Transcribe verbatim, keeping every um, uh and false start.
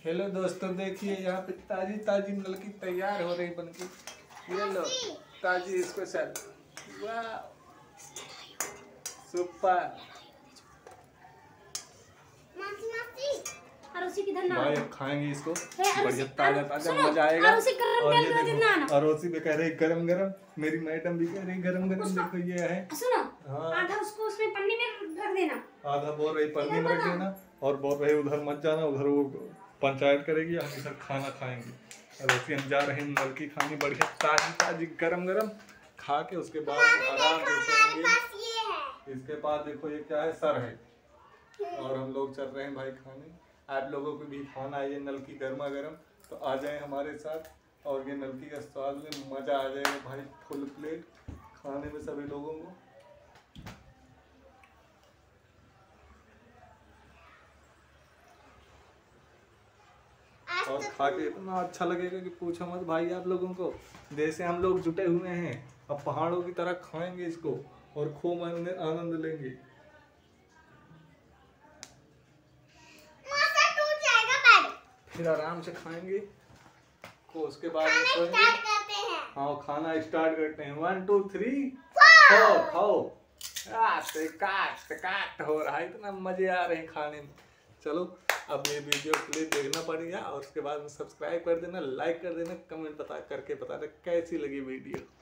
Hello दोस्तों, देखिए यहाँ पे ताजी ताजी नलकी तैयार हो रही बनके। ये लो ताजी स्पेशल। वाह सुपर भाई, अब खाएंगे इसको बढ़िया ताजा ताजा, मजा आएगा। और ये देखो अरोसी भी कह रही गरम गरम, मेरी मैडम भी कह रही गरम गरम। देखो ये है, हाँ आधा उसको उसमें पन्नी में रख देना, आधा बोल रही पन्नी में रख देना, और बोल रहे उधर मत जाना, उधर वो पंचायत करेगी, हम इधर खाना खाएंगे। अरोसी हम जा रहे हैं नलकी खानी बढ़िया ताजी ताजी गरम गरम, खा के उसके बाद आराम से सोएंगे। इसके बाद देखो ये क्या है, सर है, और हम लोग चल रहे हैं भाई खाने। आप लोगों को भी खाना है ये नलकी गर्मा गर्म, तो आ जाए हमारे साथ, और ये नलकी का स्वाद में मजा आ जाएगा भाई। फुल प्लेट खाने में सभी लोगों को। और खा के इतना अच्छा लगेगा कि पूछो मत भाई। आप लोगों को जैसे हम लोग जुटे हुए हैं, अब पहाड़ों की तरह खाएंगे इसको और खूब आनंद लेंगे। फिर आराम से खाएंगे को, उसके बाद में सोएंगे। हाँ खाना स्टार्ट करते हैं। वन टू थ्री खाओ खाओ। काट काट हो रहा है, इतना मजे आ रहे हैं खाने में। चलो अब ये वीडियो प्लीज देखना पड़ेगा, और उसके बाद में सब्सक्राइब कर देना, लाइक कर देना, कमेंट बता करके बताना कैसी लगी वीडियो।